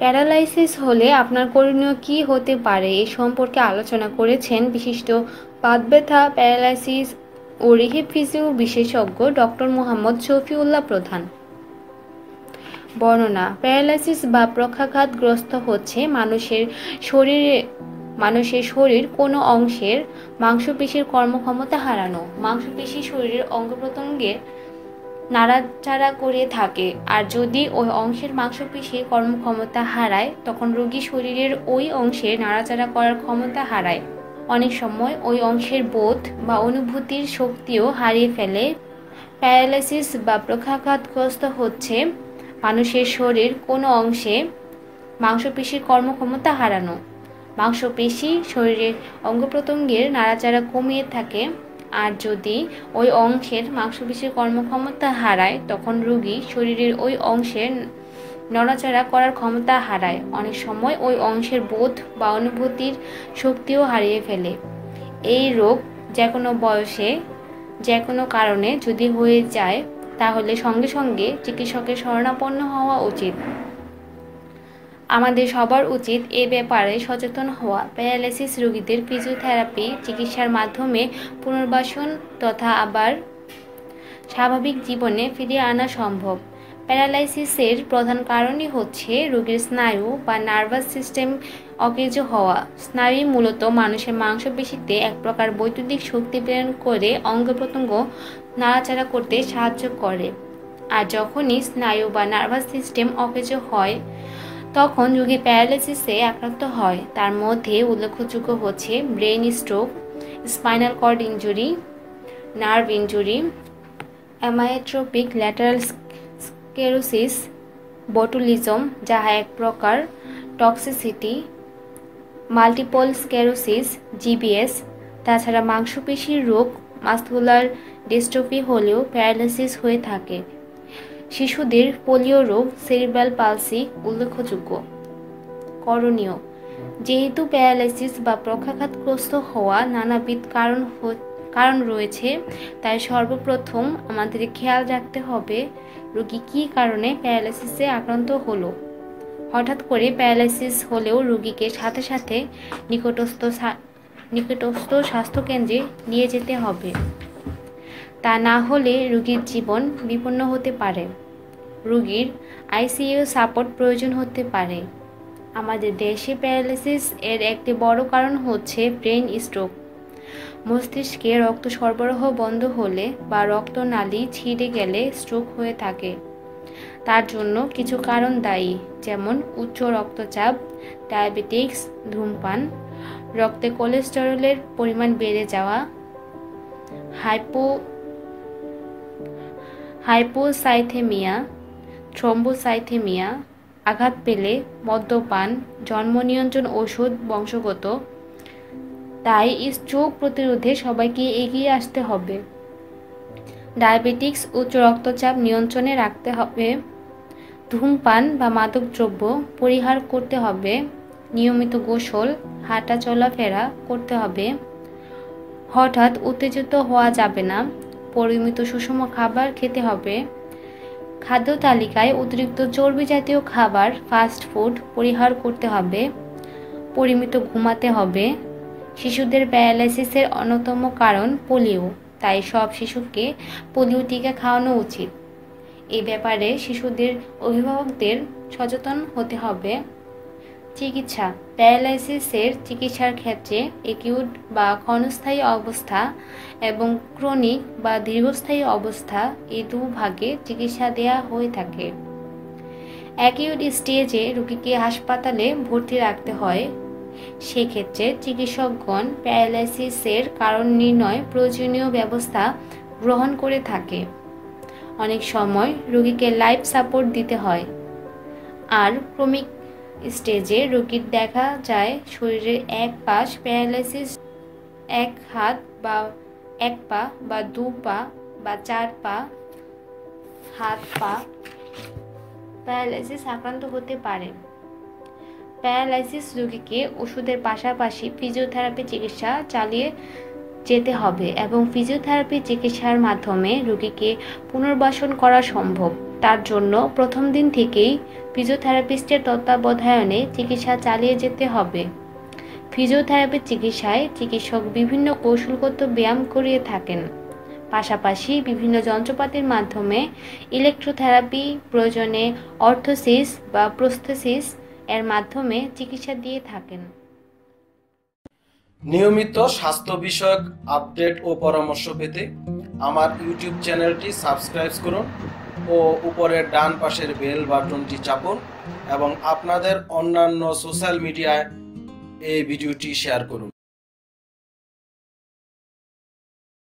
Paralysis হলে আপনার করণীয় কী হতে পারে এ সম্পর্কে আলোচনা করেছেন বিশিষ্ট বাত ব্যথা, প্যারালাইসিস ও রিহেব ফিজিও বিশেষজ্ঞ ডক্টর মোহাম্মদ শফিউল্লাহ প্রধান। বর্ণনা: প্যারালাইসিস বা পক্ষাঘাতগ্রস্ত হচ্ছে মানুষের শরীর কোনো অংশের মাংসপেশির কর্মক্ষমতা হারানো। মাংসপেশি শরীরের অঙ্গ-প্রত্যঙ্গের নাড়াচাড়া করে থাকে, আর যদি ওই অংশের মাংসপেশির কর্মক্ষমতা হারায় তখন রোগী শরীরের ওই অংশের নাড়াচাড়া করার ক্ষমতা হারায়। অনেক সময় ওই অংশের বোধ বা অনুভূতির শক্তিও হারিয়ে ফেলে। প্যারালাইসিস বা পক্ষাঘাতগ্রস্ত হচ্ছে মানুষের শরীর কোনো অংশে মাংসপেশির কর্মক্ষমতা হারানো। মাংসপেশি শরীরের অঙ্গ-প্রত্যঙ্গের নাড়াচাড়া কমিয়ে থাকে, আর যদি ওই অংশের মাংসপেশির কর্মক্ষমতা হারায় তখন রোগী শরীরের ওই অংশের নড়াচড়া করার ক্ষমতা হারায়। অনেক সময় ওই অংশের বোধ বা অনুভূতির শক্তিও হারিয়ে ফেলে। এই রোগ যে কোনো বয়সে যে কোনো কারণে যদি হয়ে যায় তাহলে সঙ্গে সঙ্গে চিকিৎসকের শরণাপন্ন হওয়া উচিত। আমাদের সবার উচিত এ ব্যাপারে সচেতন হওয়া। প্যারালাইসিস রোগীদের ফিজিওথেরাপি চিকিৎসার মাধ্যমে পুনর্বাসন তথা আবার স্বাভাবিক জীবনে ফিরিয়ে আনা সম্ভব। প্যারালাইসিসের প্রধান কারণই হচ্ছে রোগীর স্নায়ু বা নার্ভাস সিস্টেম অকেজো হওয়া। স্নায়ু মূলত মানুষের মাংসপেশিতে এক প্রকার বৈদ্যুতিক শক্তি প্রেরণ করে অঙ্গ-প্রত্যঙ্গ নাড়াচাড়া করতে সাহায্য করে। আর যখনই স্নায়ু বা নার্ভাস সিস্টেম অকেজো হয় তখন রোগী প্যারালাইসিসে আক্রান্ত হয়। তার মধ্যে উল্লেখযোগ্য হচ্ছে brain stroke, spinal cord injury, nerve injury, amyotrophic lateral sclerosis, botulism যাহা এক প্রকার টক্সিসিটি, মাল্টিপল স্ক্লেরোসিস, জিবিএস। তাছাড়া মাংসপেশির রোগ মাসকুলার ডিস্ট্রফি হলেও প্যারালাইসিস হয়ে থাকে। শিশুদের পোলিও রোগ, সেরিব্রাল পালসি উল্লেখযোগ্য। করণীয়: যেহেতু প্যারালাইসিস বা পক্ষাঘাতগ্রস্ত হওয়া নানাবিধ কারণ রয়েছে, তাই সর্বপ্রথম আমাদের খেয়াল রাখতে হবে রোগী কী কারণে প্যারালাইসিসে আক্রান্ত হলো। হঠাৎ করে প্যারালাইসিস হলেও রোগীকে সাথে সাথে নিকটস্থ স্বাস্থ্যকেন্দ্রে নিয়ে যেতে হবে। তা না হলে রোগীর জীবন বিপন্ন হতে পারে। রোগীর আইসিইউ সাপোর্ট প্রয়োজন হতে পারে। আমাদের দেশে প্যারালাইসিস এর একটি বড় কারণ হচ্ছে ব্রেইন স্ট্রোক। মস্তিষ্কে রক্ত সরবরাহ বন্ধ হলে বা রক্তনালী ছিঁড়ে গেলে স্ট্রোক হয়ে থাকে। তার জন্য কিছু কারণ দায়ী, যেমন উচ্চ রক্তচাপ, ডায়াবেটিক্স, ধূমপান, রক্তে কোলেস্টেরলের পরিমাণ বেড়ে যাওয়া, হাইপোসাইথেমিয়া, থ্রম্বোসাইথেমিয়া, আঘাত পেলে, মদ্যপান, জন্ম নিয়ন্ত্রণ ওষুধ বংশগত। তাই স্ট্রোক প্রতিরোধে সবাইকে এগিয়ে আসতে হবে। ডায়াবেটিক্স, উচ্চ রক্তচাপ নিয়ন্ত্রণে রাখতে হবে। ধূমপান বা মাদকদ্রব্য পরিহার করতে হবে। নিয়মিত গোসল, হাঁটা চলাফেরা করতে হবে। হঠাৎ উত্তেজিত হওয়া যাবে না। পরিমিত সুষম খাবার খেতে হবে। খাদ্য তালিকায় অতিরিক্ত চর্বি জাতীয় খাবার, ফাস্ট ফুড পরিহার করতে হবে। পরিমিত ঘুমাতে হবে। শিশুদের প্যারালাইসিসের অন্যতম কারণ পোলিও, তাই সব শিশুকে পোলিও টিকা খাওয়ানো উচিত। এই ব্যাপারে শিশুদের অভিভাবকদের সচেতন হতে হবে। চিকিৎসা: প্যারালাইসিসের চিকিৎসার ক্ষেত্রে অ্যাকিউট বা ক্ষণস্থায়ী অবস্থা এবং ক্রনিক বা দীর্ঘস্থায়ী অবস্থা এই দুভাগে চিকিৎসা দেওয়া হয়ে থাকে। অ্যাকিউট স্টেজে রোগীকে হাসপাতালে ভর্তি রাখতে হয়। সেক্ষেত্রে চিকিৎসকগণ প্যারালাইসিসের কারণ নির্ণয় প্রয়োজনীয় ব্যবস্থা গ্রহণ করে থাকে। অনেক সময় রোগীকে লাইফ সাপোর্ট দিতে হয়। আর ক্রমিক স্টেজে রোগীর দেখা যায় শরীরের এক পাশ প্যারালাইসিস, এক হাত বা এক পা বা দু পা বা চার পা, হাত পা প্যারালাইসিস আক্রান্ত হতে পারে। প্যারালাইসিস রোগীকে ওষুধের পাশাপাশি ফিজিওথেরাপি চিকিৎসা চালিয়ে যেতে হবে এবং ফিজিওথেরাপি চিকিৎসার মাধ্যমে রোগীকে পুনর্বাসন করা সম্ভব। তার জন্য প্রথম দিন থেকেই ফিজিওথেরাপিস্টের তত্ত্বাবধানে চিকিৎসা চালিয়ে যেতে হবে। ফিজিওথেরাপি চিকিৎসায় চিকিৎসক বিভিন্ন কৌশলগত ব্যায়াম করিয়ে থাকেন, পাশাপাশি বিভিন্ন যন্ত্রপাতির মাধ্যমে ইলেকট্রোথেরাপি, প্রয়োজনে অর্থোসিস বা প্রস্থেসিস এর মাধ্যমে চিকিৎসা দিয়ে থাকেন। নিয়মিত স্বাস্থ্য বিষয়ক আপডেট ও পরামর্শ পেতে আমার ইউটিউব চ্যানেলটি সাবস্ক্রাইব করুন ও উপরের ডান পাশের বেল বাটনটি চাপুন এবং আপনাদের অন্যান্য সোশ্যাল মিডিয়ায় এই ভিডিওটি শেয়ার করুন।